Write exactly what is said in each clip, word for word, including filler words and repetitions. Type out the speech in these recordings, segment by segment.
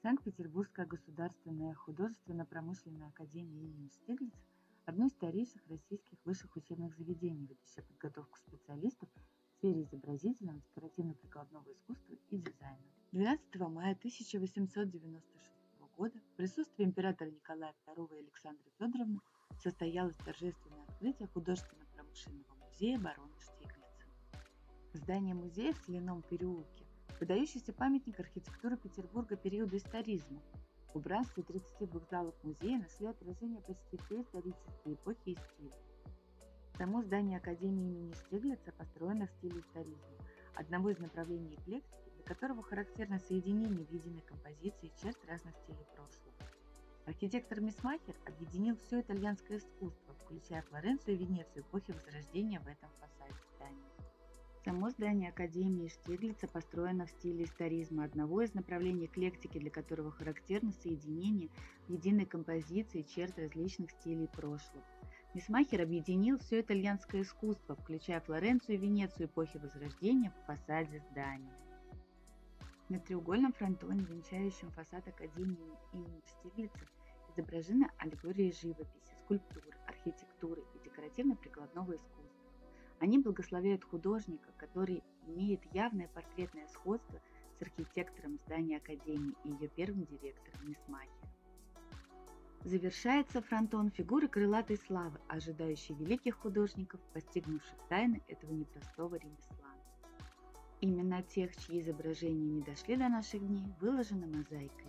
Санкт-Петербургская государственная художественно-промышленная академия имени Штиглица – одно из старейших российских высших учебных заведений, ведущее подготовку специалистов в сфере изобразительного, декоративно-прикладного искусства и дизайна. двенадцатого мая тысяча восемьсот девяносто шестого года в присутствии императора Николая второго и Александры Федоровны состоялось торжественное открытие художественно-промышленного музея барона Штиглица. Здание музея в Соляном переулке – выдающийся памятник архитектуры Петербурга периода историзма. В убранстве тридцати двух залов музея нашли отражение почти все исторические эпохи и стили. Само здание Академии имени Штиглица построено в стиле историзма, одного из направлений эклектики, для которого характерно соединение в единой композиции черт разных стилей прошлого. Архитектор Мисмахер объединил все итальянское искусство, включая Флоренцию и Венецию эпохи Возрождения в этом фасаде здания. Само здание Академии Штиглица построено в стиле историзма, одного из направлений эклектики, для которого характерно соединение в единой композиции черт различных стилей прошлого. Мисмахер объединил все итальянское искусство, включая Флоренцию и Венецию эпохи Возрождения в фасаде здания. На треугольном фронтоне, венчающем фасад Академии имени Штиглица, изображены аллегории живописи, скульптуры, архитектуры и декоративно-прикладного искусства. Они благословляют художника, который имеет явное портретное сходство с архитектором здания Академии и ее первым директором Мисмахером. Завершается фронтон фигуры крылатой славы, ожидающей великих художников, постигнувших тайны этого непростого ремесла. Имена тех, чьи изображения не дошли до наших дней, выложены мозаикой.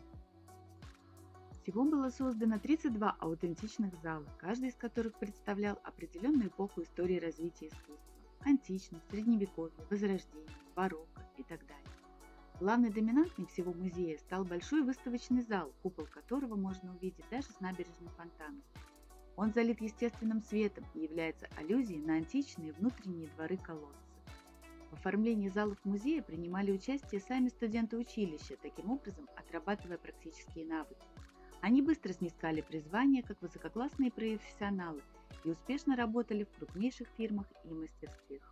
Всего было создано тридцать два аутентичных зала, каждый из которых представлял определенную эпоху истории развития искусства – античность, средневековье, возрождение, барокко и так далее. Главной доминантной всего музея стал большой выставочный зал, купол которого можно увидеть даже с набережной Фонтанки. Он залит естественным светом и является аллюзией на античные внутренние дворы-колодцы. В оформлении залов музея принимали участие сами студенты училища, таким образом отрабатывая практические навыки. Они быстро снискали призвание как высококлассные профессионалы и успешно работали в крупнейших фирмах и мастерских.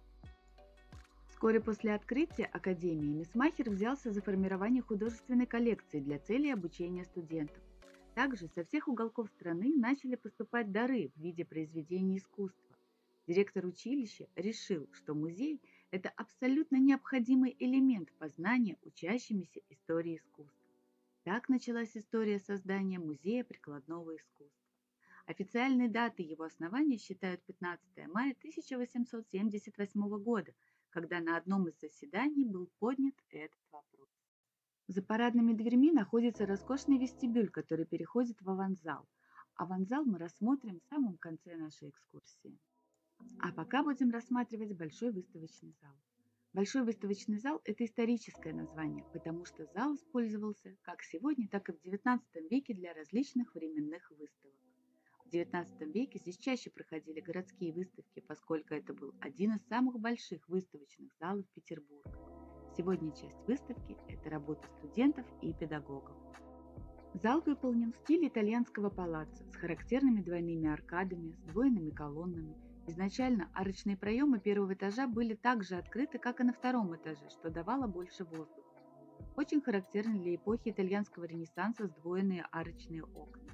Вскоре после открытия Академии Мисмахер взялся за формирование художественной коллекции для целей обучения студентов. Также со всех уголков страны начали поступать дары в виде произведений искусства. Директор училища решил, что музей – это абсолютно необходимый элемент познания учащимися истории искусства. Так началась история создания Музея прикладного искусства. Официальной датой его основания считают пятнадцатого мая тысяча восемьсот семьдесят восьмого года, когда на одном из заседаний был поднят этот вопрос. За парадными дверьми находится роскошный вестибюль, который переходит в аванзал. Аванзал мы рассмотрим в самом конце нашей экскурсии. А пока будем рассматривать большой выставочный зал. Большой выставочный зал – это историческое название, потому что зал использовался как сегодня, так и в девятнадцатом веке для различных временных выставок. В девятнадцатом веке здесь чаще проходили городские выставки, поскольку это был один из самых больших выставочных залов Петербурга. Сегодня часть выставки – это работа студентов и педагогов. Зал выполнен в стиле итальянского палаццо с характерными двойными аркадами, сдвоенными колоннами. Изначально арочные проемы первого этажа были так же открыты, как и на втором этаже, что давало больше воздуха. Очень характерны для эпохи итальянского ренессанса сдвоенные арочные окна.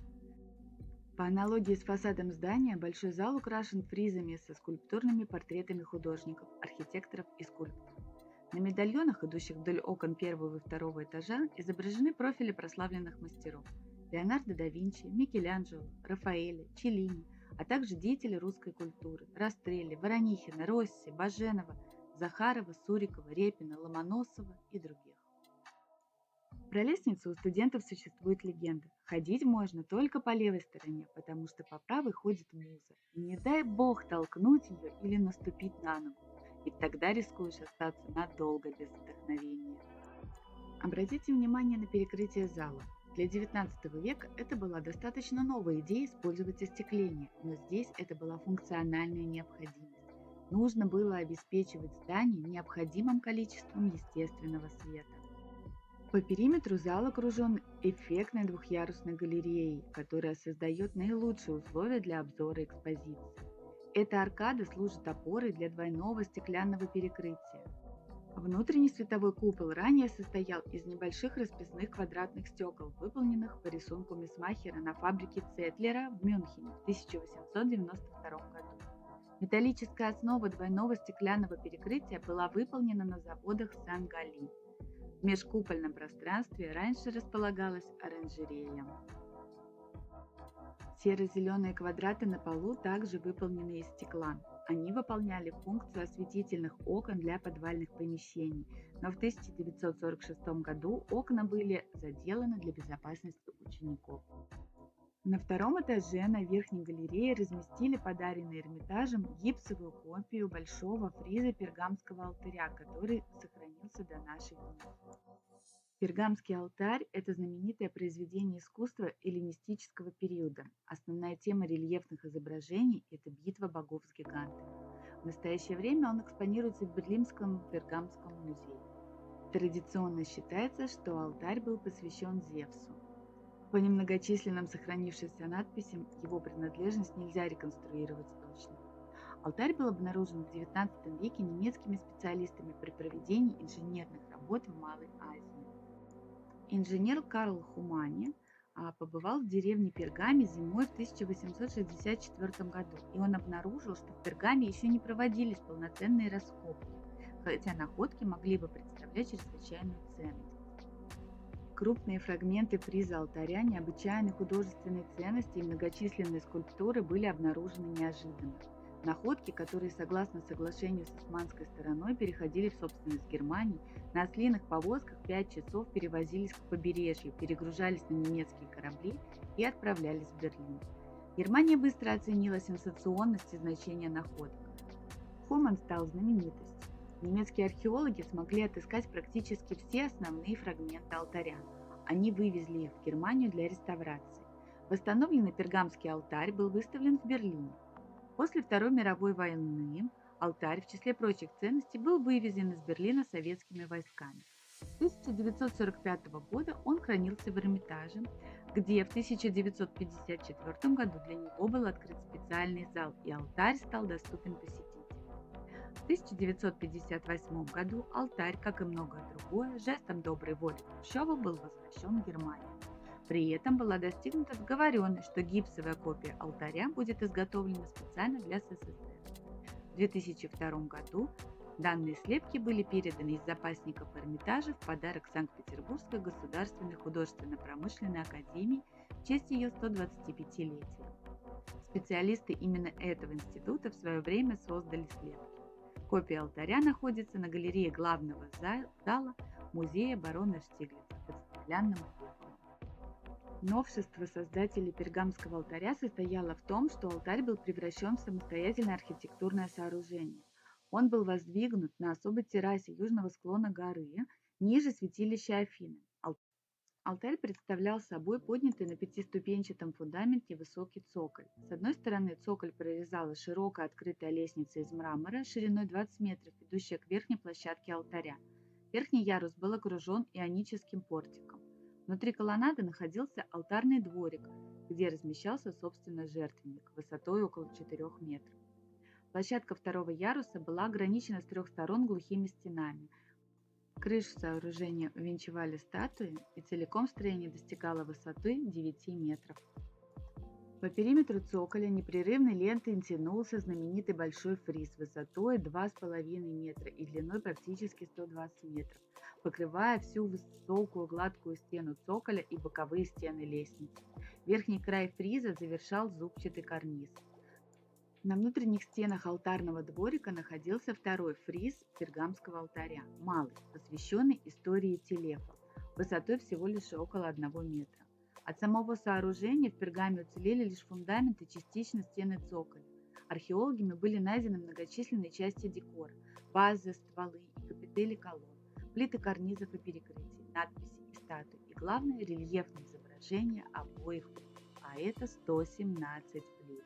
По аналогии с фасадом здания, большой зал украшен фризами со скульптурными портретами художников, архитекторов и скульпторов. На медальонах, идущих вдоль окон первого и второго этажа, изображены профили прославленных мастеров – Леонардо да Винчи, Микеланджело, Рафаэля, Челлини, а также деятели русской культуры – Растрелли, Воронихина, Росси, Баженова, Захарова, Сурикова, Репина, Ломоносова и других. Про лестницу у студентов существует легенда. Ходить можно только по левой стороне, потому что по правой ходит муза. И не дай бог толкнуть ее или наступить на ногу, ведь тогда рискуешь остаться надолго без вдохновения. Обратите внимание на перекрытие зала. Для девятнадцатого века это была достаточно новая идея использовать остекление, но здесь это была функциональная необходимость. Нужно было обеспечивать здание необходимым количеством естественного света. По периметру зал окружен эффектной двухъярусной галереей, которая создает наилучшие условия для обзора экспозиции. Эта аркада служит опорой для двойного стеклянного перекрытия. Внутренний световой купол ранее состоял из небольших расписных квадратных стекол, выполненных по рисунку Мисмахера на фабрике Цетлера в Мюнхене в тысяча восемьсот девяносто втором году. Металлическая основа двойного стеклянного перекрытия была выполнена на заводах Сан-Гали. В межкупольном пространстве раньше располагалась оранжерея. Серо-зеленые квадраты на полу также выполнены из стекла. Они выполняли функцию осветительных окон для подвальных помещений, но в тысяча девятьсот сорок шестом году окна были заделаны для безопасности учеников. На втором этаже на верхней галерее разместили подаренный Эрмитажем гипсовую копию большого фриза Пергамского алтаря, который сохранился до наших дней. Пергамский алтарь – это знаменитое произведение искусства эллинистического периода. Основная тема рельефных изображений – это битва богов с гигантами. В настоящее время он экспонируется в Берлинском Пергамском музее. Традиционно считается, что алтарь был посвящен Зевсу. По немногочисленным сохранившимся надписям его принадлежность нельзя реконструировать точно. Алтарь был обнаружен в девятнадцатом веке немецкими специалистами при проведении инженерных работ в Малой Азии. Инженер Карл Хумане побывал в деревне Пергаме зимой в тысяча восемьсот шестьдесят четвёртом году, и он обнаружил, что в Пергаме еще не проводились полноценные раскопки, хотя находки могли бы представлять чрезвычайную ценность. Крупные фрагменты фриза алтаря необычайной художественной ценности и многочисленные скульптуры были обнаружены неожиданно. Находки, которые, согласно соглашению с османской стороной, переходили в собственность Германии, на ослиных повозках пять часов перевозились к побережью, перегружались на немецкие корабли и отправлялись в Берлин. Германия быстро оценила сенсационность и значение находок. Хуман стал знаменитостью. Немецкие археологи смогли отыскать практически все основные фрагменты алтаря. Они вывезли их в Германию для реставрации. Восстановленный Пергамский алтарь был выставлен в Берлине. После Второй мировой войны алтарь, в числе прочих ценностей, был вывезен из Берлина советскими войсками. С тысяча девятьсот сорок пятого года он хранился в Эрмитаже, где в тысяча девятьсот пятьдесят четвёртом году для него был открыт специальный зал, и алтарь стал доступен посетителям. В тысяча девятьсот пятьдесят восьмом году алтарь, как и многое другое, жестом доброй воли Хрущева был возвращен в Германию. При этом была достигнута договоренность, что гипсовая копия алтаря будет изготовлена специально для СССР. В две тысячи втором году данные слепки были переданы из запасников Эрмитажа в подарок Санкт-Петербургской государственной художественно-промышленной академии в честь ее сто двадцатипятилетия. Специалисты именно этого института в свое время создали слепки. Копия алтаря находится на галерее главного зала музея барона Штиглица под стеклянным куполом. Новшество создателей Пергамского алтаря состояло в том, что алтарь был превращен в самостоятельное архитектурное сооружение. Он был воздвигнут на особой террасе южного склона горы, ниже святилища Афины. Алтарь представлял собой поднятый на пятиступенчатом фундаменте высокий цоколь. С одной стороны цоколь прорезала широкая открытая лестница из мрамора шириной двадцать метров, ведущая к верхней площадке алтаря. Верхний ярус был окружен ионическим портиком. Внутри колоннады находился алтарный дворик, где размещался, собственно, жертвенник, высотой около четырёх метров. Площадка второго яруса была ограничена с трех сторон глухими стенами. Крышу сооружения увенчивали статуи, и целиком строение достигало высоты девяти метров. По периметру цоколя непрерывной лентой тянулся знаменитый большой фриз высотой два с половиной метра и длиной практически сто двадцать метров, покрывая всю высокую гладкую стену цоколя и боковые стены лестницы. Верхний край фриза завершал зубчатый карниз. На внутренних стенах алтарного дворика находился второй фриз Пергамского алтаря, малый, посвященный истории Телефа, высотой всего лишь около одного метра. От самого сооружения в Пергаме уцелели лишь фундамент и частично стены цоколя. Археологами были найдены многочисленные части декора, базы, стволы и капители колонн, плиты карнизов и перекрытий, надписи и статуи, и главное рельефное изображение обоих плит, а это сто семнадцать плит.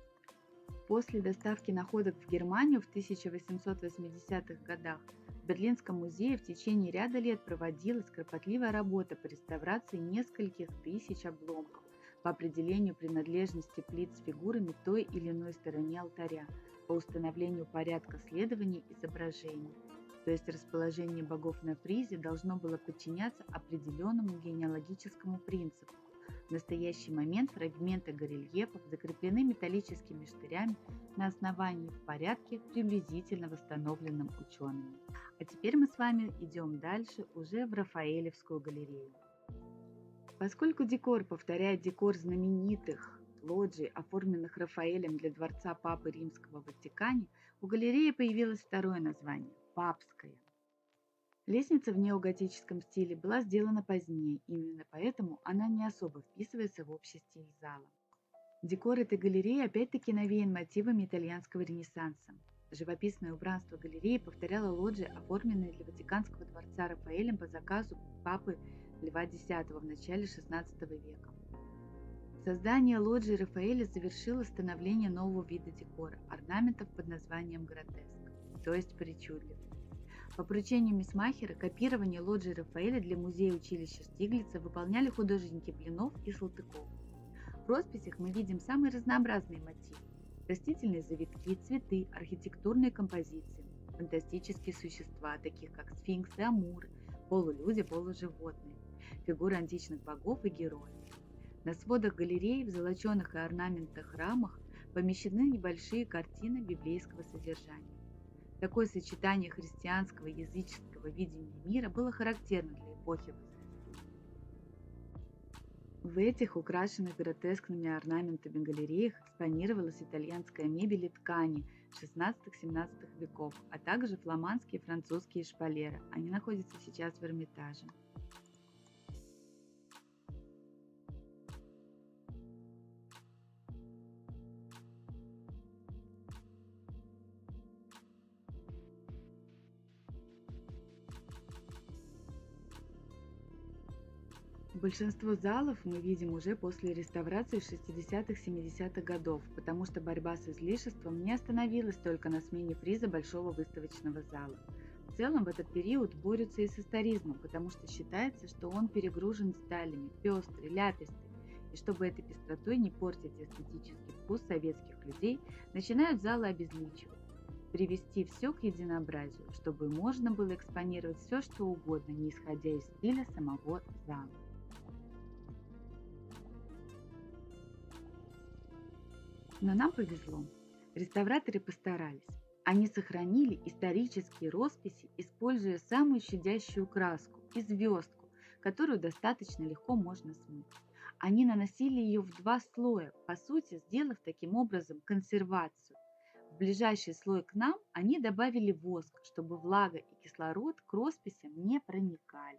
После доставки находок в Германию в тысяча восемьсот восьмидесятых годах в Берлинском музее в течение ряда лет проводилась кропотливая работа по реставрации нескольких тысяч обломков по определению принадлежности плит с фигурами той или иной стороне алтаря, по установлению порядка следования изображений. то есть расположение богов на фризе должно было подчиняться определенному генеалогическому принципу. В настоящий момент фрагменты горельефов закреплены металлическими штырями на основании в порядке, приблизительно восстановленном учеными. А теперь мы с вами идем дальше уже в Рафаэлевскую галерею. Поскольку декор повторяет декор знаменитых лоджий, оформленных Рафаэлем для дворца Папы Римского в Ватикане, у галереи появилось второе название – Папская. Лестница в неоготическом стиле была сделана позднее, именно поэтому она не особо вписывается в общий стиль зала. Декор этой галереи опять-таки навеян мотивами итальянского ренессанса. Живописное убранство галереи повторяло лоджии, оформленные для Ватиканского дворца Рафаэлем по заказу папы Льва X в начале шестнадцатого века. Создание лоджии Рафаэля завершило становление нового вида декора – орнаментов под названием гротеск, то есть причудливый. По поручению Мисмахера копирование лоджии Рафаэля для музея училища Штиглица выполняли художники Блинов и Салтыков. В росписях мы видим самые разнообразные мотивы – растительные завитки, цветы, архитектурные композиции, фантастические существа, таких как сфинксы, амуры, полулюди, полуживотные, фигуры античных богов и героев. На сводах галереи в золоченых и орнаментах рамах помещены небольшие картины библейского содержания. Такое сочетание христианского и языческого видения мира было характерно для эпохи Возрождения. В этих украшенных гротескными орнаментами галереях экспонировалась итальянская мебель и ткани шестнадцатого-семнадцатого веков, а также фламандские и французские шпалеры. Они находятся сейчас в Эрмитаже. Большинство залов мы видим уже после реставрации шестидесятых-семидесятых годов, потому что борьба с излишеством не остановилась только на смене фриза большого выставочного зала. В целом в этот период борются и с историзмом, потому что считается, что он перегружен деталями, пестрый, ляпистый, и чтобы этой пестротой не портить эстетический вкус советских людей, начинают залы обезличивать, привести все к единообразию, чтобы можно было экспонировать все, что угодно, не исходя из стиля самого зала. Но нам повезло. Реставраторы постарались. Они сохранили исторические росписи, используя самую щадящую краску и звездку, которую достаточно легко можно смыть. Они наносили ее в два слоя, по сути, сделав таким образом консервацию. В ближайший слой к нам они добавили воск, чтобы влага и кислород к росписям не проникали.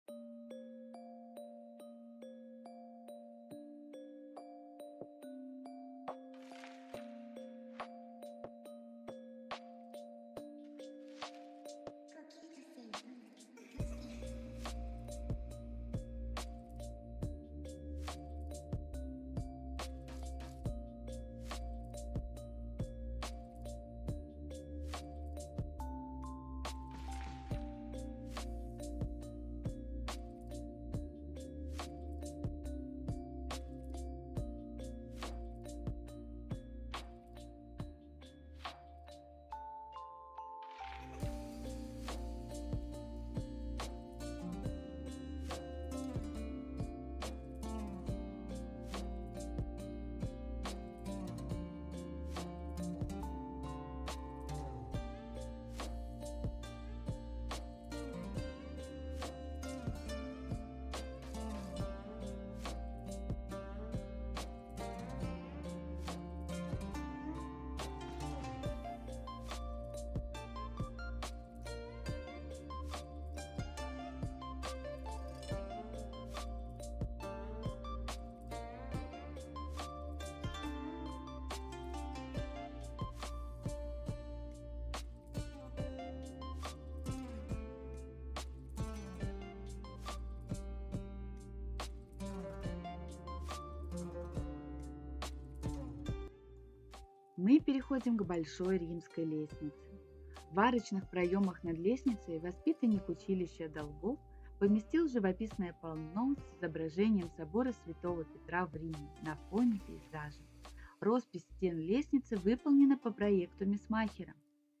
Мы переходим к большой римской лестнице. В арочных проемах над лестницей воспитанник училища Долгов поместил живописное полотно с изображением собора Святого Петра в Риме на фоне пейзажа. Роспись стен лестницы выполнена по проекту Мисмахера.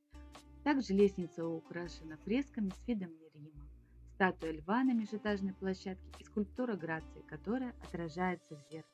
Также лестница украшена фресками с видом Рима, статуя льва на межэтажной площадке и скульптура Грации, которая отражается в зеркале.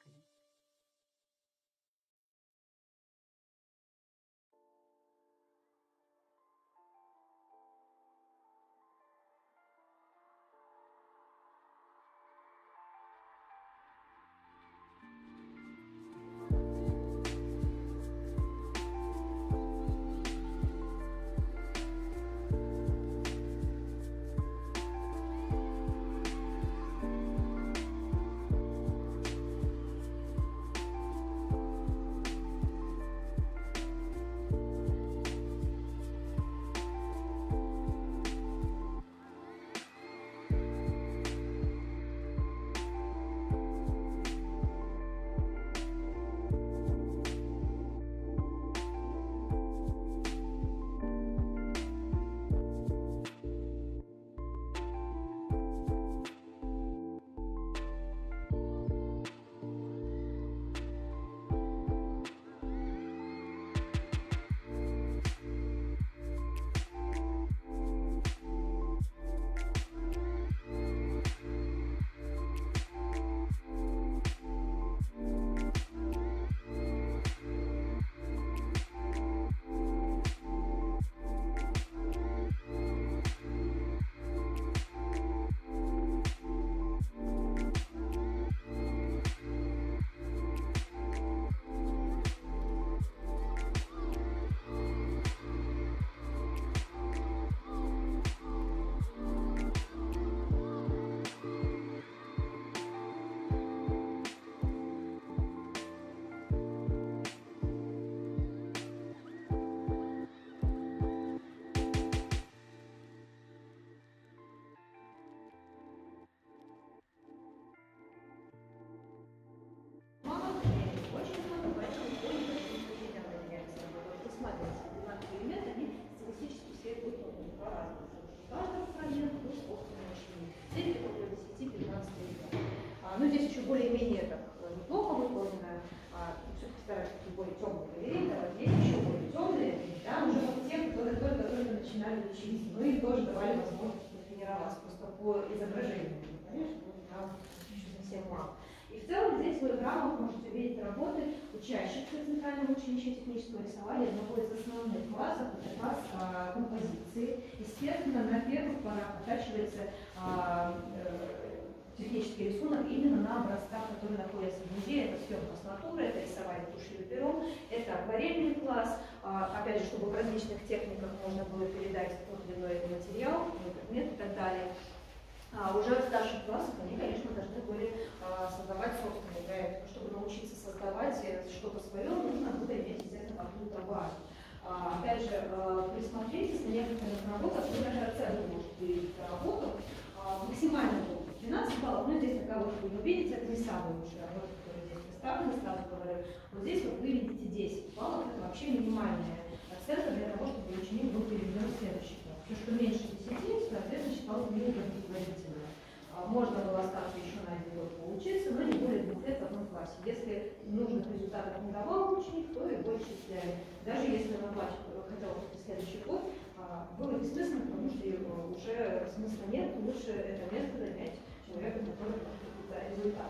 Ну, здесь еще более-менее так неплохо выполнено. А, все-таки стараются такие более темные галереи, а здесь еще более темные. Там уже вот те, которые только-только начинали учиться. Ну, им тоже давали возможность потренироваться просто по изображению. Конечно, там еще совсем мало. И в целом здесь вы в рамах можете увидеть работы учащихся Центрального училища технического рисования. Одного из основных классов, это класс а, композиции. Естественно, на первых порах оттачивается а, технический рисунок именно на образцах, которые находятся в музее. Это съемка с натуры, это рисование тушью и пером, это акварельный класс. А, опять же, чтобы в различных техниках можно было передать тот или иной материал, предмет и так далее. А уже в старших классах они, конечно, должны были а, создавать собственные проекты. Чтобы научиться создавать что-то свое, нужно было иметь, естественно, какую-то базу. А, опять же, а, присмотритесь на некоторых работах, вы даже оценку можете делить работу а, максимально долго. двенадцать баллов, ну здесь на кого вы не увидите, это не самые лучшие работы, которые здесь представлены, сразу говорю. Вот здесь вот вы видите десять баллов, это вообще минимальная оценка для того, чтобы ученик был переведен в следующий класс. Потому что меньше десяти, соответственно, считалось неудовлетворительно. Можно было остаться еще на один год поучиться, но не более двух лет в одном классе. Если нужных результатов не давал ученик, то его отчисляли. Даже если он оплачивал, хотел в следующий год, было бессмысленно, потому что уже смысла нет, лучше это место занять человеку, который какие-то результаты.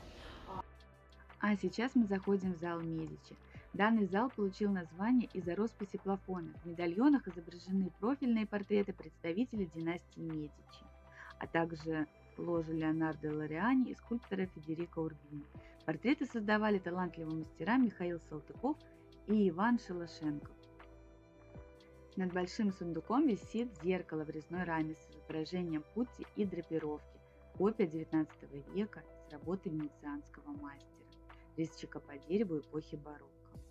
А сейчас мы заходим в зал Медичи. Данный зал получил название из-за росписи плафона. В медальонах изображены профильные портреты представителей династии Медичи, а также ложа Леонардо Лориани и скульптора Федерико Урбини. Портреты создавали талантливые мастера Михаил Салтыков и Иван Шелошенков. Над большим сундуком висит зеркало в резной раме с изображением Путти и драпировки, копия девятнадцатого века с работы венецианского мастера, резчика по дереву эпохи барокко.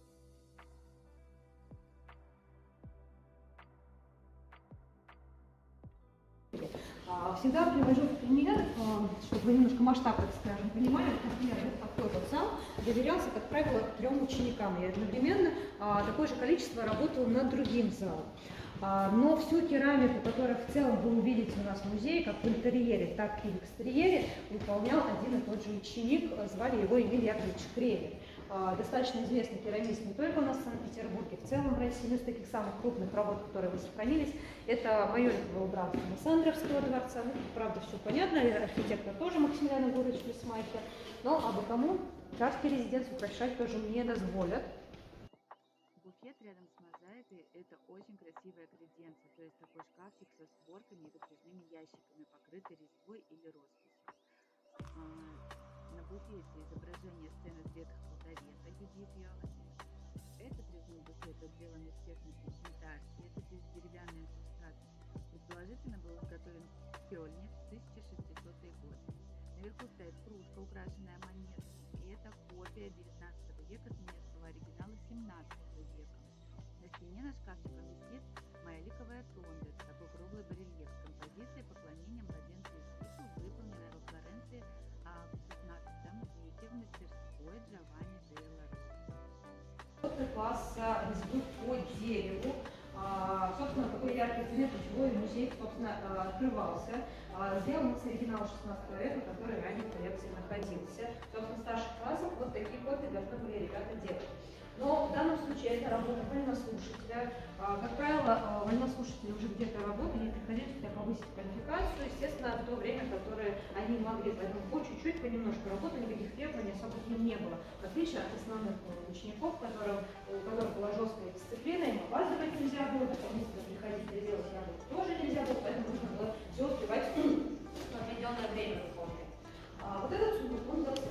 Всегда привожу в пример, чтобы вы немножко масштаб, так скажем, понимали. Например, вот такой вот зал доверялся, как правило, трем ученикам. И одновременно такое же количество работало над другим залом. Но всю керамику, которую в целом вы увидите у нас в музее, как в интерьере, так и в экстерьере, выполнял один и тот же ученик, звали его Эмиль Яковлевич Кревер. Достаточно известный керамист не только у нас в Санкт-Петербурге, в целом в России, но из таких самых крупных работ, которые вы сохранились, это майорского убранства Александровского дворца. Ну, правда, все понятно, архитектор тоже Максимилиан Егорович Лисмайхер, но а бы кому царский резиденс украшать тоже не дозволят. Буфет рядом с мозаикой – это очень красивая креденция, то есть такой шкафчик со створками и выдвижными ящиками, покрытый резьбой или росписью. На буфете изображение сцены с ветхого завета Юдит Йоахим. Этот резной буфет отделан из техники имитации, это деревянный субстрат. Предположительно был изготовлен в Кёльне в тысяча шестисотые годы. Наверху стоит кружка, украшенная монетой, и это копия девятнадцатого века с немецкого оригинала семнадцатого века. На стене на шкафчиком висит моя ликовая тонда, это такой круглый барельеф с композицией поклонения младенцу Иисусу, выполненной во Флоренции в пятнадцатом веке в мастерской Джованни делла Росса. Класса резьбы по дереву. А, собственно, такой яркий пример, почему музей, собственно, открывался. А, сделан с оригинала шестнадцатого века, который ранее в коллекции находился. Собственно, в старших классах вот такие копии должны были ребята делать. Но в данном случае это работа вольнослушателя. А, как правило, вольнослушатели уже где-то работали и приходили сюда повысить квалификацию. Естественно, в то время, которое они могли, поэтому по чуть-чуть, понемножку работали, никаких требований особо к ним не было. В отличие от основных учеников, которым, у которых была жесткая дисциплина, им опаздывать нельзя было, дополнительно приходить переделать работу тоже нельзя было, поэтому нужно было все успевать в определенное время выполнять. А, вот этот сундук, он был...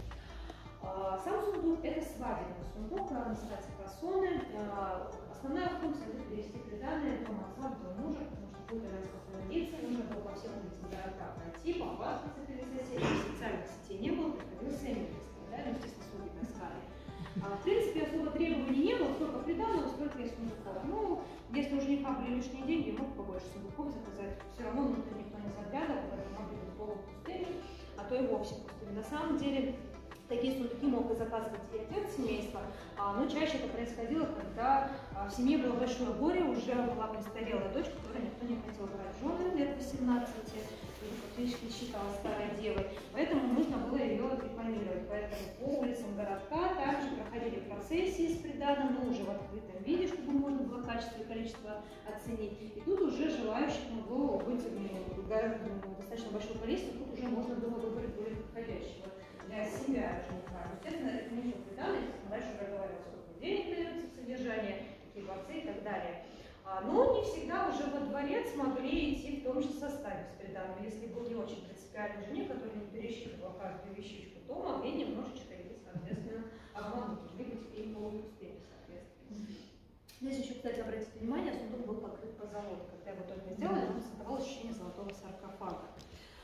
Сам сундук – это свадебный сундук, называется кассоны. Основная функция – это перевести приданное дом отца в дом мужа, потому что будет распространиться, нужно было по всем улицам городка пройти, попасться перед соседями, специальных сетей не было, приходилось сами представлять, ну, естественно, слуги таскали. В принципе, особо требований не было, сколько приданного, столько и сундуков. Ну, если у жениха были лишние деньги, мог побольше сундуков заказать, все равно внутрь никто не заглядывал, поэтому могли быть полупустыми, а то и вовсе пустыми. На самом деле, такие сундуки мог и заказывать и отец семейства, но чаще это происходило, когда в семье было большое горе, уже была престарелая дочь, которую никто не хотел брать в жены лет восемнадцати, и фактически считалась старой девой, поэтому нужно было ее рекламировать. Поэтому по улицам городка также проходили процессии с приданым, но уже в открытом виде, чтобы можно было качество и количество оценить. И тут уже желающих могло быть достаточно большое количество, тут уже можно было выбрать более подходящего для себя жениха. Естественно, это не все приданное, дальше уже говорил, сколько денег дается в содержание, какие борцы и так далее. Но не всегда уже во дворец могли идти в том же составе с приданым. Если был не очень принципиальный жених, который не пересчитывал каждую вещичку, то могли немножечко их, соответственно, обмануть, либо и полууспели, соответственно. Здесь еще, кстати, обратите внимание, сундук был покрыт позолотой. Когда его только сделали, он создавал ощущение золотого саркофага.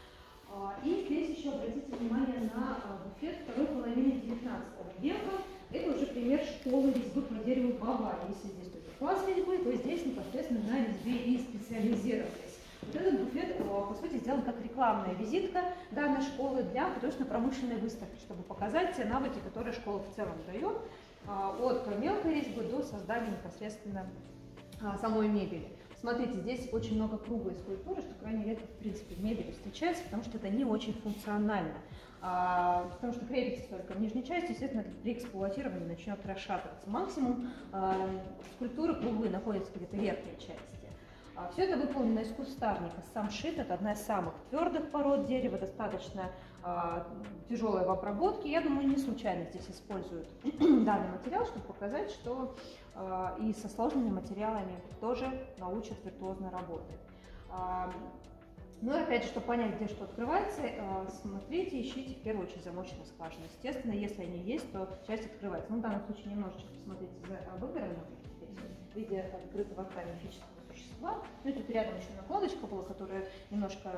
И здесь еще обратите внимание на буфет второй половины девятнадцатого века. Это уже пример школы резьбы по дереву в Баварии. Если здесь только класс резьбы, то здесь непосредственно на резьбе и специализировались. Вот этот буфет, по сути, сделан как рекламная визитка данной школы для художественно-промышленной выставки, чтобы показать те навыки, которые школа в целом дает, от мелкой резьбы до создания непосредственно самой мебели. Смотрите, здесь очень много круглой скульптуры, что крайне редко, в принципе, в мебели встречается, потому что это не очень функционально. А, потому что крепится только в нижней части, естественно, при эксплуатировании начнет расшатываться. Максимум а, скульптуры круглые находятся где-то в верхней части. А, все это выполнено из кустарника. Самшит – это одна из самых твердых пород дерева, достаточно а, тяжелая в обработке. Я думаю, не случайно здесь используют данный материал, чтобы показать, что а, и со сложными материалами тоже научат виртуозно работать. А, Ну и опять же, чтобы понять, где что открывается, смотрите, ищите в первую очередь замочную скважину. Естественно, если они есть, то часть открывается. Ну, в данном случае немножечко посмотрите за обыгранным в виде открытого рта мифического существа. Ну и тут рядом еще накладочка была, которая немножко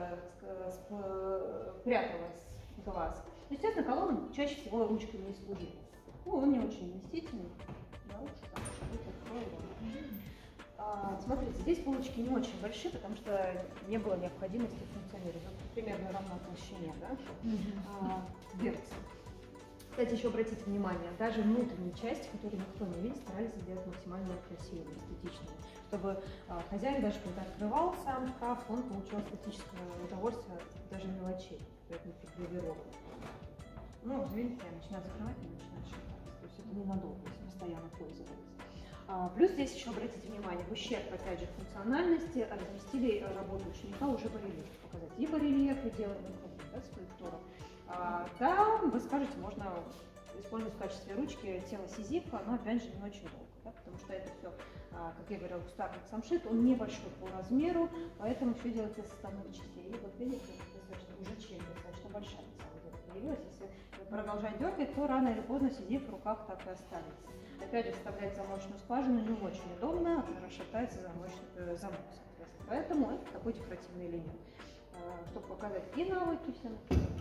пряталась в глаз. Естественно, колонна чаще всего ручками не служит. Ну, он не очень вместительный. Наружу там что-то откроем. Смотрите, здесь полочки не очень большие, потому что не было необходимости функционировать. Вот примерно равна толщине, да? Mm-hmm. Дверцы. Кстати, еще обратите внимание, даже внутренние части, которые никто не видит, старались сделать максимально красивыми, эстетичными, чтобы а, хозяин, даже когда открывал сам шкаф, он получал эстетическое удовольствие от даже мелочей, поэтому пригравировано. Ну, видите, я начинаю закрывать, и начинаю шататься. То есть это ненадолго, если постоянно пользоваться. Плюс здесь еще обратите внимание, в ущерб, опять же, функциональности разместили работу ученика уже барельеф, показать и барельеф, и делаем да, скульптуру. А, да, вы скажете, можно использовать в качестве ручки тело Сизифа, но опять же не очень долго, да, потому что это все, а, как я говорила, кустарник самшит, он небольшой по размеру, поэтому все делается из составных частей. И вот видите, достаточно уже челюсть достаточно большая на самом деле появилась. Если продолжать дергать, то рано или поздно Сизиф в руках так и останется. Опять же, вставлять замочную скважину не очень удобно, расшатается замочный замок, соответственно. Поэтому это такой декоративный элемент. Чтобы показать и навыки всем.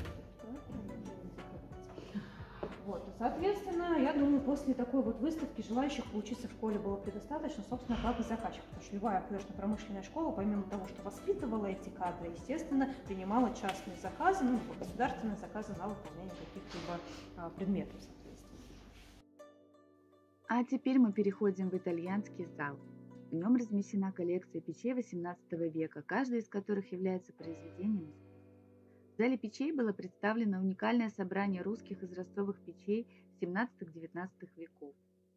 Вот, соответственно, я думаю, после такой вот выставки желающих поучиться в школе было предостаточно, собственно, как и заказчик. Потому что любая художественно-промышленная школа, помимо того, что воспитывала эти кадры, естественно, принимала частные заказы, ну, государственные заказы на выполнение каких-либо а, предметов. А теперь мы переходим в итальянский зал. В нем размещена коллекция печей восемнадцатого века, каждая из которых является произведением. В зале печей было представлено уникальное собрание русских изразцовых печей семнадцатого-девятнадцатого веков.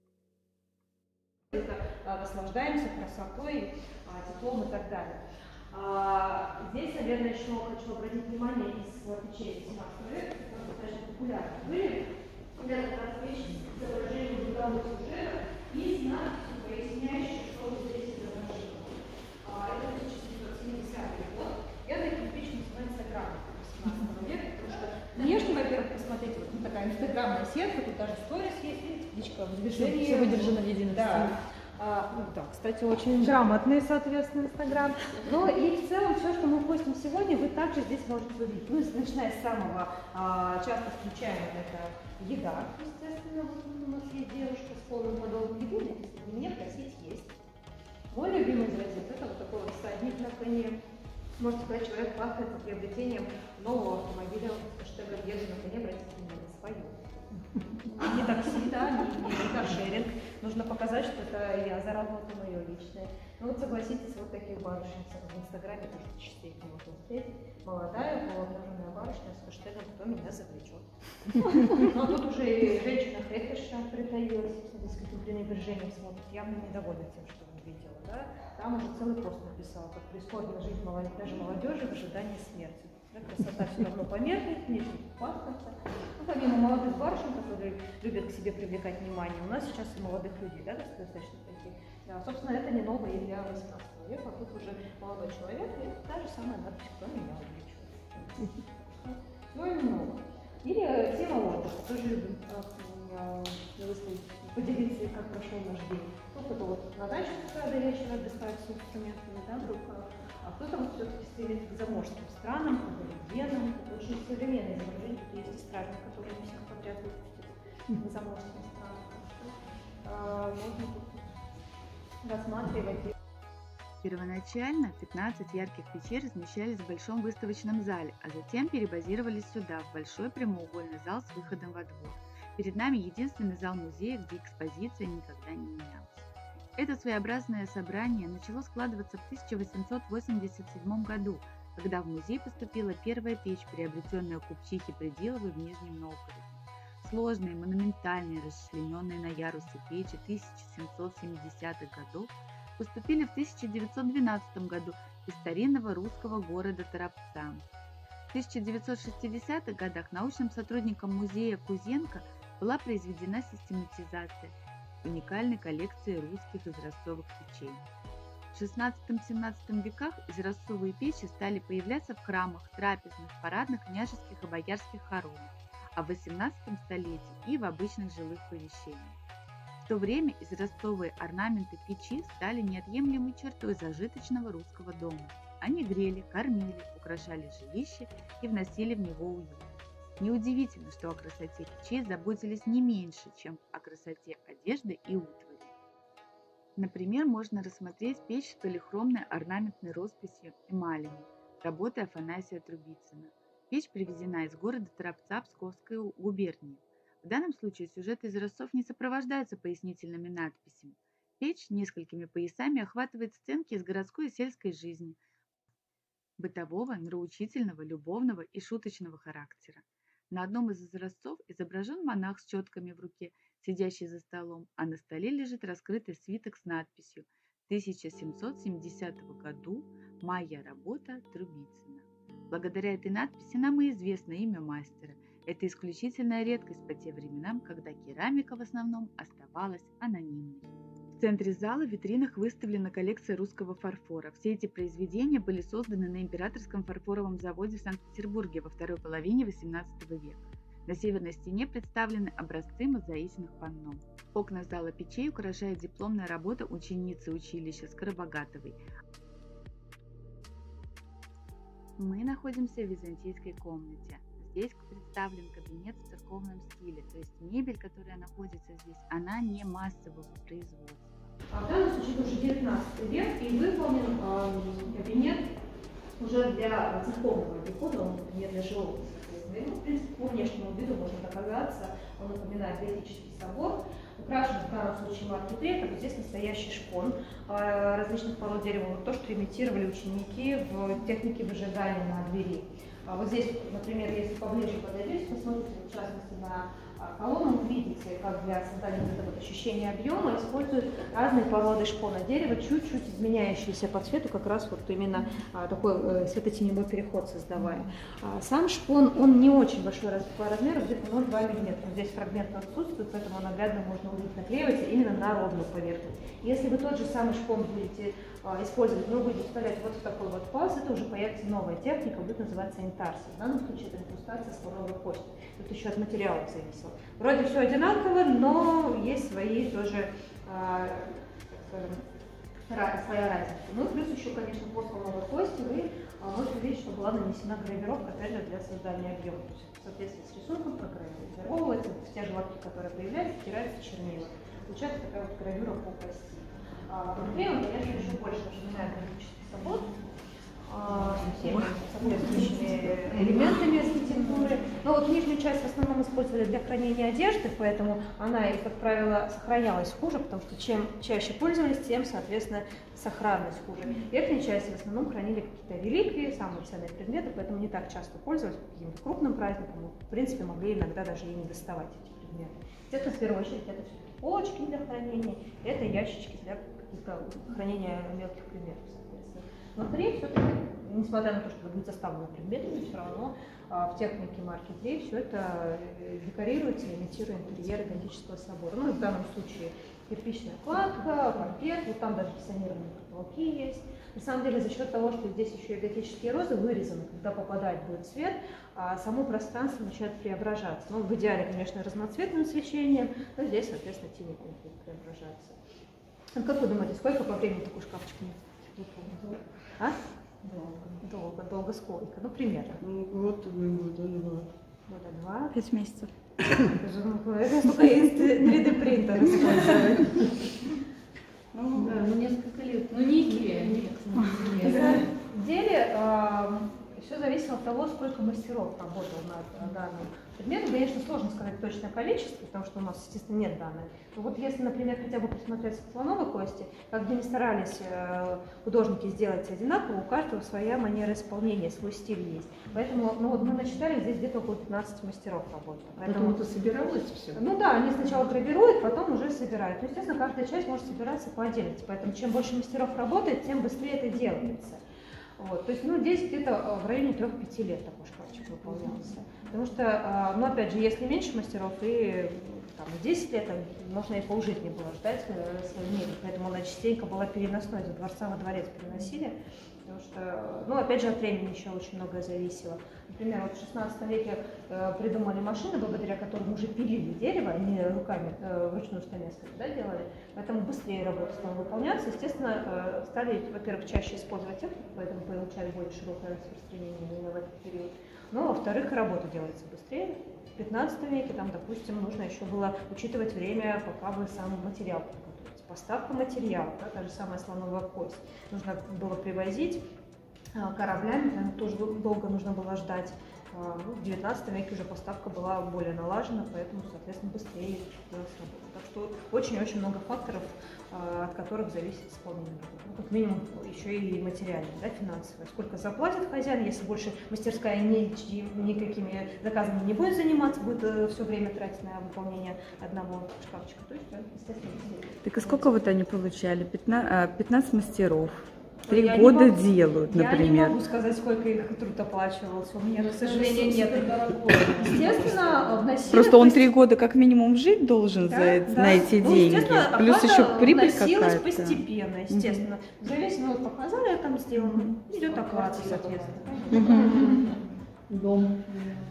Наслаждаемся красотой, теплом и так далее. Здесь, наверное, еще хочу обратить внимание из печей восемнадцатого века, которые достаточно популярны были. Это как раз вещи с изображением бытового сюжета и с надписью, поясняющей, что здесь изображено. Это тысяча семьсот семидесятый год. Я таких печь называется грамм восемнадцатого века, потому что внешне, во-первых, посмотрите, вот такая инстаграмная сетка, тут даже сторис есть, видите, птичка в движении. Все выдержано в едином да. А, ну, да, кстати, очень грамотный, соответственно, Инстаграм. Но и в целом все, что мы постим сегодня, вы также здесь можете увидеть. Ну, начиная с самого а, часто встречаемого, это еда, естественно. Вот у нас есть девушка с полным подолом еды, написано «Мне просить есть». Мой любимый изразец – это вот такой вот всадник на коне. Можете сказать, человек пахнет приобретением нового автомобиля с хэштегом «Еду на коне, обратите внимание, свою». Не такси, да, не, не каршеринг. Нужно показать, что это я заработала, ее личное. Ну вот согласитесь, вот таких барышень в Инстаграме тоже частенько можно встретить. Молодая, полуобнаженная барышня с хэштегом «Кто меня завлечет». Но тут уже и женщина-хейтерша притаилась, с каким пренебрежением смотрит, явно недовольна тем, что он видела. Да? Там уже целый пост написал, как прискорбно жить даже молодежи в ожидании смерти. Да, красота все равно померкнет, внешне паспорта. Ну, помимо молодых барышень, которые любят к себе привлекать внимание, у нас сейчас и молодых людей, да, достаточно таких. Да, собственно, это не новое для восемнадцатого века, а тут уже молодой человек, и та же самая надпись «Кто меня увлечет». Ну и много. Или тема отдыха, тоже любим выставить, поделиться, как прошел наш день. Кто-то вот на даче с утра до вечера отдыхает с инструментами, да, в руках, а кто-то вот все-таки стремится к заморским странам, к аборигенам. Это очень современные изображения, тут есть эстрадные, которые не всех подряд выпустят к заморским странам. А, можно рассматривать. Первоначально пятнадцать ярких печей размещались в большом выставочном зале, а затем перебазировались сюда, в большой прямоугольный зал с выходом во двор. Перед нами единственный зал музея, где экспозиция никогда не менялась. Это своеобразное собрание начало складываться в тысяча восемьсот восемьдесят седьмом году, когда в музей поступила первая печь, приобретенная у купчихи Придиловой в Нижнем Новгороде. Сложные, монументальные, расчлененные на ярусы печи тысяча семьсот семидесятых годов поступили в тысяча девятьсот двенадцатом году из старинного русского города Торопца. В тысяча девятьсот шестидесятых годах научным сотрудником музея Кузенко была произведена систематизация уникальной коллекции русских изразцовых печей. В шестнадцатом-семнадцатом веках изразцовые печи стали появляться в храмах, трапезных, парадных, княжеских и боярских хоромах, а в восемнадцатом столетии и в обычных жилых помещениях. В то время изразцовые орнаменты печи стали неотъемлемой чертой зажиточного русского дома. Они грели, кормили, украшали жилище и вносили в него уют. Неудивительно, что о красоте печей заботились не меньше, чем о красоте одежды и утвари. Например, можно рассмотреть печь с полихромной орнаментной росписью эмалями, работы Афанасия Трубицына. Печь привезена из города Торопца Псковской губернии. В данном случае сюжет изразцов не сопровождается пояснительными надписями. Печь несколькими поясами охватывает сценки из городской и сельской жизни, бытового, нравоучительного, любовного и шуточного характера. На одном из изразцов изображен монах с четками в руке, сидящий за столом, а на столе лежит раскрытый свиток с надписью тысяча семьсот семидесятого году, моя работа Трубицына. Благодаря этой надписи нам и известно имя мастера. Это исключительная редкость по тем временам, когда керамика в основном оставалась анонимной. В центре зала в витринах выставлена коллекция русского фарфора. Все эти произведения были созданы на Императорском фарфоровом заводе в Санкт-Петербурге во второй половине восемнадцатого века. На северной стене представлены образцы мозаичных панно. Окна зала печей украшает дипломная работа ученицы училища Скоробогатовой. Мы находимся в византийской комнате. Здесь представлен кабинет в церковном стиле, то есть мебель, которая находится здесь, она не массового производства. А в данном случае это уже девятнадцатый век, и выполнен э, кабинет уже для церковного обихода, он не для жилого. Ну, в принципе, по внешнему виду можно догадаться, он напоминает готический собор, украшен в данном случае маркетри, как здесь настоящий шпон э, различных пород дерева, вот то, что имитировали ученики в технике выжигания на двери. А вот здесь, например, если поближе подойдете, посмотрите, в частности, на колонну, увидите, как для создания этого ощущения объема используют разные породы шпона дерева, чуть-чуть изменяющиеся по цвету, как раз вот именно а, такой э, светотеневой переход создавая. А, сам шпон, он не очень большой раз, по размеру, где-то ноль целых два миллиметра. Здесь фрагмент отсутствует, поэтому наглядно можно увидеть, наклеивается именно на ровную поверхность. Если вы тот же самый шпон будете а, использовать, но будете вставлять вот в такой вот паз, это уже появится новая техника, будет называться интарсия. В данном случае это инкрустация слоновой кости. Тут еще от материала зависело. Вроде все одинаково, но есть свои тоже, а, скажем, своя разница. Ну и плюс еще, конечно, по слоновой кости вы а, можете увидеть, что была нанесена гравировка, опять же, для создания объема. То есть в соответствии с рисунком програвировывается, в те же лапки, которые появляются, стираются чернила. Получается такая вот гравюра по кости. А, внутри он, конечно, еще больше напоминает готический собор, с всеми соответствующими элементами архитектуры. Но вот нижнюю часть в основном использовали для хранения одежды, поэтому она, как правило, сохранялась хуже, потому что чем чаще пользовались, тем, соответственно, сохранность хуже. Верхней части в основном хранили какие-то реликвии, самые ценные предметы, поэтому не так часто пользовались по каким-то крупным праздникам, но, в принципе, могли иногда даже и не доставать эти предметы. Естественно, в первую очередь, это все-таки полочки для хранения, это ящички для хранения мелких предметов. Внутри все-таки, несмотря на то, что будет заставлено предметами, все равно а, в технике маркетри все это декорируется, имитируя интерьеры готического собора. Ну и в данном случае кирпичная кладка, паркет, вот там даже кессонированные потолки есть. На самом деле, за счет того, что здесь еще и готические розы вырезаны, когда попадает будет свет, само пространство начинает преображаться. Ну, в идеале, конечно, разноцветным свечением, но здесь, соответственно, тени будет преображаться. А как вы думаете, сколько по времени такой шкафчик не помните? А? Долго. Долго, долго сколько? Ну, примерно. Ну, год, года два. Года два. Пять месяцев. Это сколько есть три дэ принтер использовать. Ну, Да, ну несколько лет. Ну не Икея, нет. На самом деле, все зависело от того, сколько мастеров работало над данным предметом. Конечно, сложно сказать точное количество, потому что у нас, естественно, нет данных. Но вот если, например, хотя бы присмотреться к слоновой кости, как бы ни старались художники сделать одинаково, у каждого своя манера исполнения, свой стиль есть. Поэтому ну, вот мы насчитали здесь где-то около пятнадцати мастеров работает. Поэтому это собиралось все? Ну да, они сначала гравируют, потом уже собирают. Ну, естественно, каждая часть может собираться по отдельности. Поэтому чем больше мастеров работает, тем быстрее это делается. Вот, то есть, ну, здесь где-то в районе трёх-пяти лет такой шкафчик выполнялся. Потому что, ну, опять же, если меньше мастеров, и там, десять лет, можно и полжизни было ждать свою мебель, поэтому она частенько была переносной, из дворца во дворец переносили. Потому что, ну, опять же, от времени еще очень многое зависело. Например, вот в шестнадцатом веке э, придумали машины, благодаря которым уже пилили дерево, они руками э, вручную стамесками, да, делали, поэтому быстрее работа стала выполняться. Естественно, э, стали, во-первых, чаще использовать технику, поэтому получали более широкое распространение именно в этот период. Но, во-вторых, работа делается быстрее. В пятнадцатом веке, там, допустим, нужно еще было учитывать время, пока вы сам материал подготовите. Поставка материала, да, та же самая слоновая кость. Нужно было привозить кораблями, там тоже долго нужно было ждать. Ну, в девятнадцатом веке уже поставка была более налажена, поэтому, соответственно, быстрее делалась работа. Так что очень-очень много факторов, от которых зависит исполнение работы. Ну, как минимум еще и материальное, да, финансовое. Сколько заплатит хозяин, если больше мастерская ни, никакими заказами не будет заниматься, будет все время тратить на выполнение одного шкафчика. То есть, да, естественно, Так и сколько вот они получали? пятнадцать мастеров. Три я года могу, делают, например. Я не могу сказать, сколько их труд оплачивался. У меня, к сожалению, нет. Естественно, вносили... Просто он три года как минимум жить должен да, за, да. на эти ну, деньги. Плюс еще прибыль какая-то. Постепенно, естественно. В зависимости, ну, показали, там сделано, идет оплата, соответственно. Угу. Дом.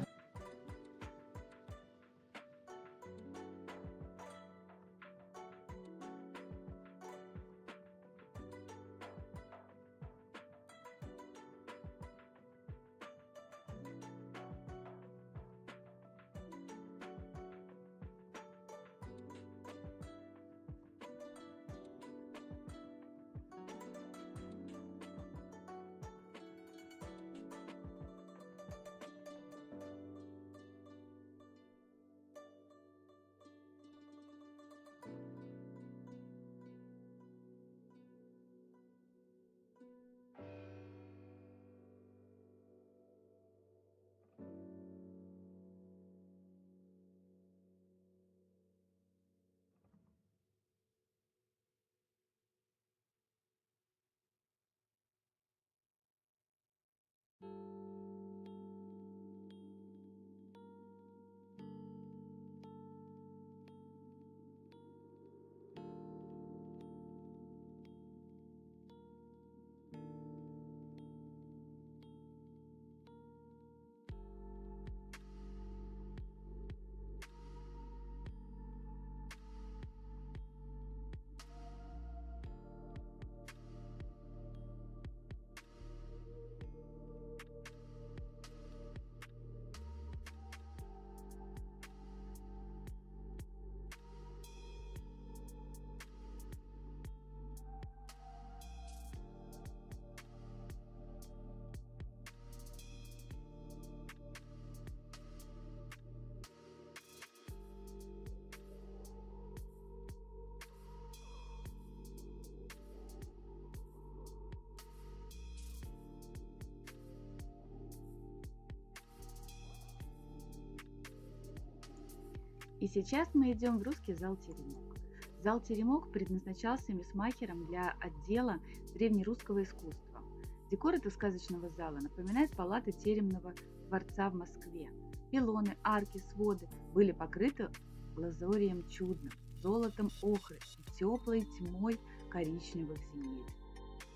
И сейчас мы идем в русский зал «Теремок». Зал «Теремок» предназначался мисмахером для отдела древнерусского искусства. Декор этого сказочного зала напоминает палаты Теремного дворца в Москве. Пилоны, арки, своды были покрыты лазорием чудным, золотом охры и теплой тьмой коричневых земель.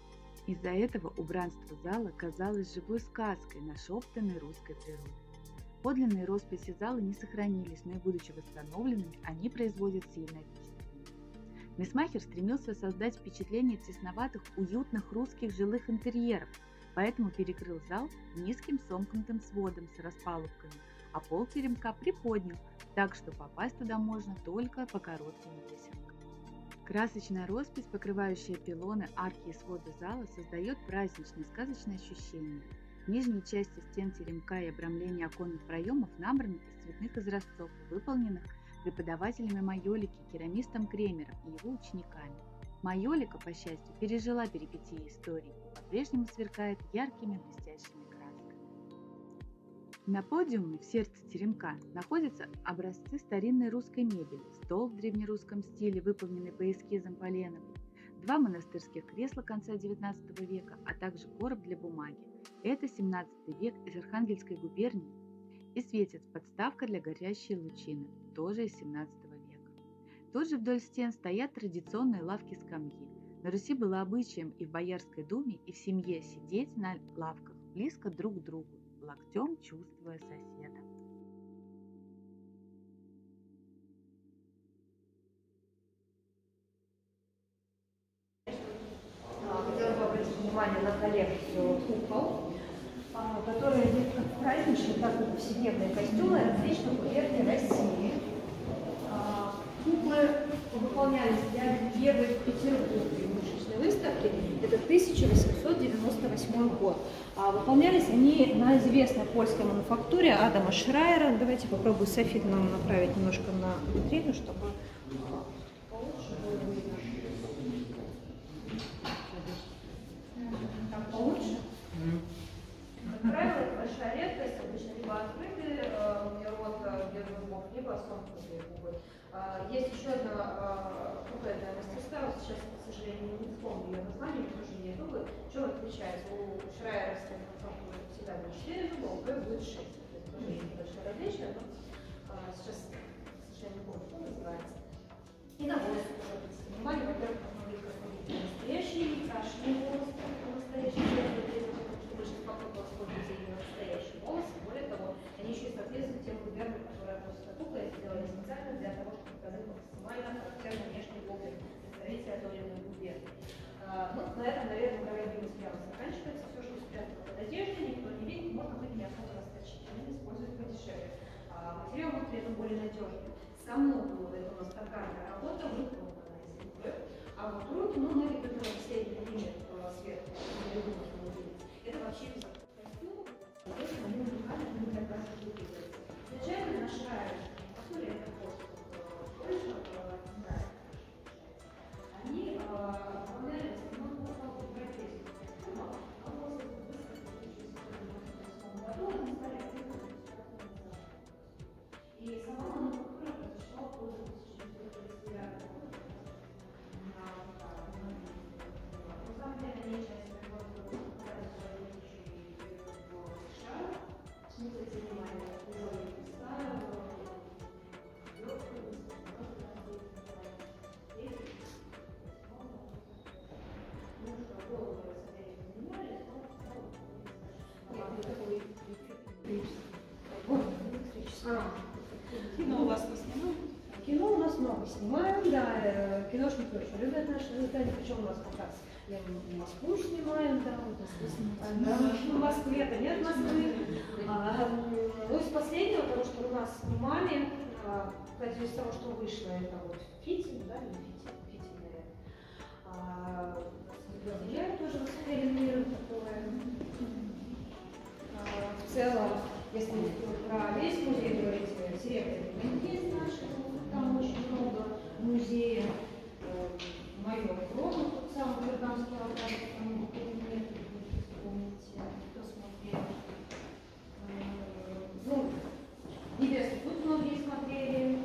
Из-за этого убранство зала казалось живой сказкой, нашептанной русской природой. Подлинные росписи зала не сохранились, но и будучи восстановленными, они производят сильное впечатление. Месмахер стремился создать впечатление тесноватых, уютных русских жилых интерьеров, поэтому перекрыл зал низким сомкнутым сводом с распалубками, а пол теремка приподнял, так что попасть туда можно только по коротким лесенкам. Красочная роспись, покрывающая пилоны, арки и своды зала, создает праздничное сказочное ощущение. В нижней части стен теремка и обрамления оконных проемов набраны из цветных изразцов, выполненных преподавателями майолики, керамистом Кремером и его учениками. Майолика, по счастью, пережила перипетии истории и по-прежнему сверкает яркими блестящими красками. На подиуме в сердце теремка находятся образцы старинной русской мебели, стол в древнерусском стиле, выполненный по эскизам Поленовой, два монастырских кресла конца девятнадцатого века, а также короб для бумаги. Это семнадцатый век из Архангельской губернии, и светец подставка для горящей лучины, тоже из семнадцатого века. Тут же вдоль стен стоят традиционные лавки-скамьи. На Руси было обычаем и в Боярской думе, и в семье сидеть на лавках близко друг к другу, локтем чувствуя соседа. Хотела бы обратить внимание на коллекцию кукол, которые идут как в праздничные, так и повседневные костюмы различных губерний России. Куклы выполнялись для Евы в Петербурге в выставочной выставке. Это тысяча восемьсот девяносто восьмой год. Выполнялись они на известной польской мануфактуре Адама Шрайера. Давайте попробую Софит нам направить немножко на витрину, чтобы получше было видно. Так получше? Как правило, это большая редкость, обычно либо открытый рот без зубов, либо сомкнутые губы. Есть еще одна кукольная мастерская, вот сейчас, к сожалению, не вспомню ее название, тоже есть зубы. Чем отличается? У шрайеровской мануфактуры всегда будет четыре зуба, у Г будет шесть. То есть тоже есть небольшое различие, но сейчас, к сожалению, не помню, что называется. И на волосы тоже обратите внимание, во-первых, посмотрите, какой настоящий, страшный волос, настоящий волос, что больше попробовала использовать именно настоящие волосы. Более того, они еще и соответствуют тем губернам, которые относятся к кукле, сделали специально для того, чтобы показать максимально характерный внешний облик представителя той или иной губернии. Ну, на этом, наверное, проводимость прямо заканчивается. Все, что спрятано под одеждой, никто не видит, можно быть не особо расточительным, использовать подешевле. Материал будет при этом более надежный. Само было это у нас токарная работа, выполнена из губы, а вот руки, ну, ноги, которые последний элемент сверху, это вообще без костюма, соответственно, они уникальны, они для нас выглядят. Изначально наш район, посмотри, это просто точно, они выполняли в основном европейских костюмах, а после выставки в две тысячи восьмом году они стали активными и сама мануфактура произошла около тысяча девятьсот тридцать девятого года. На самом деле, они часть производства показали еще и в США. Смысл занимания производителей старого, Кино у вас не снимают? Кино у нас много снимаем, да, киношники очень любят наши издания, причем у нас как раз и в Москву снимаем, да, вот да, в Москве, это нет Москвы. А, ну, из последнего, того, что у нас снимали, кстати, из того, что вышло, это вот Фитиль, да, или Фитиль, Фитиль, наверное. А, я тоже экспериментирую такое. А, в целом, если про весь музей говорить, Серебряный есть наши, там очень много музеев. Майор Громов, тот самый Пердамский алтарь, там нет, вспомните, кто смотрел. Ну, Небесный тут многие смотрели.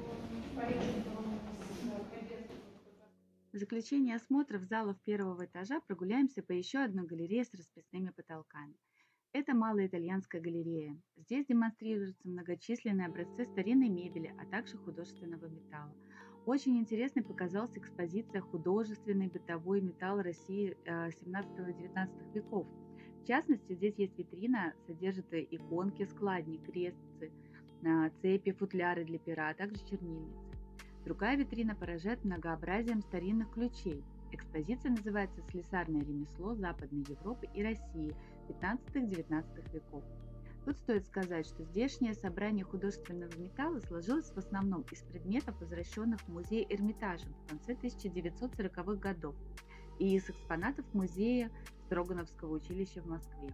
В заключение осмотров залов первого этажа прогуляемся по еще одной галерее с расписными потолками. Это Малая итальянская галерея. Здесь демонстрируются многочисленные образцы старинной мебели, а также художественного металла. Очень интересной показалась экспозиция «Художественный бытовой металл России э, семнадцатого-девятнадцатого веков». В частности, здесь есть витрина, содержит иконки, складни, крестцы, э, цепи, футляры для пера, а также чернильницы. Другая витрина поражает многообразием старинных ключей. Экспозиция называется «Слесарное ремесло Западной Европы и России пятнадцатого-девятнадцатого веков». Тут стоит сказать, что здешнее собрание художественного металла сложилось в основном из предметов, возвращенных в музей Эрмитажем в конце тысяча девятьсот сороковых годов и из экспонатов музея Строгановского училища в Москве.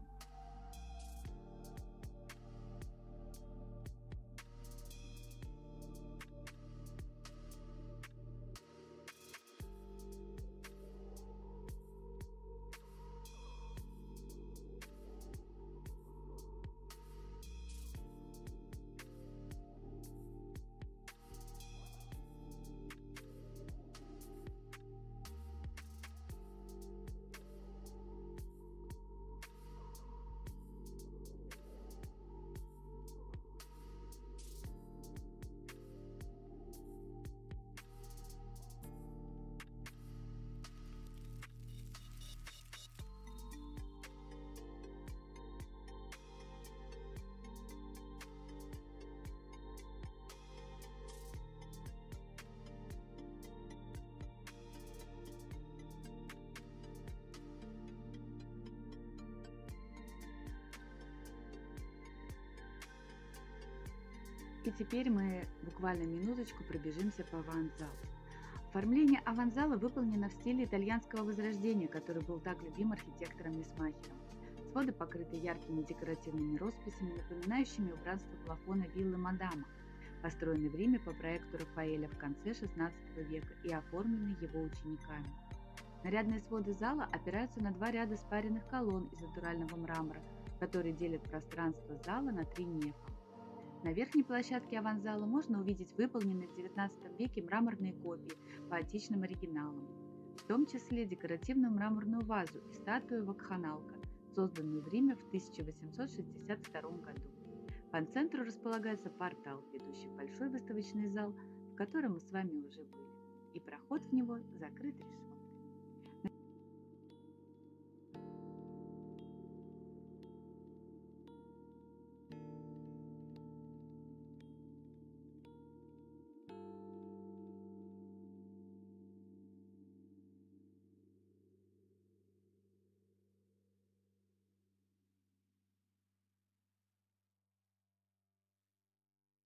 И теперь мы буквально минуточку пробежимся по аванзалу. Оформление аванзала выполнено в стиле итальянского возрождения, который был так любим архитектором Мисмахером. Своды покрыты яркими декоративными росписями, напоминающими убранство плафона виллы Мадама, построенной в Риме по проекту Рафаэля в конце шестнадцатого века и оформленной его учениками. Нарядные своды зала опираются на два ряда спаренных колонн из натурального мрамора, которые делят пространство зала на три нефа. На верхней площадке аванзала можно увидеть выполненные в девятнадцатом веке мраморные копии по античным оригиналам, в том числе декоративную мраморную вазу и статую Вакханалка, созданную в Риме в тысяча восемьсот шестьдесят втором году. По центру располагается портал, ведущий в большой выставочный зал, в котором мы с вами уже были, и проход в него закрыт решеткой.